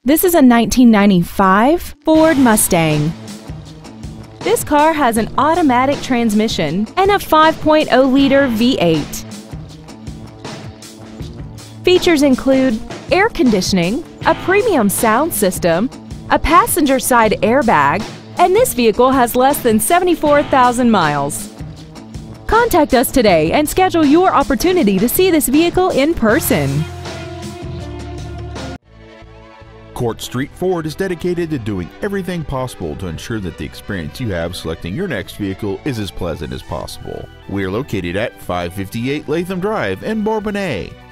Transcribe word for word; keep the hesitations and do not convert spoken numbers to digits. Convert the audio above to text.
This is a nineteen ninety-five Ford Mustang. This car has an automatic transmission and a five point oh liter V eight. Features include air conditioning, a premium sound system, a passenger side airbag, and this vehicle has less than seventy-four thousand miles. Contact us today and schedule your opportunity to see this vehicle in person. Court Street Ford is dedicated to doing everything possible to ensure that the experience you have selecting your next vehicle is as pleasant as possible. We are located at five fifty-eight Latham Drive in Bourbonnais.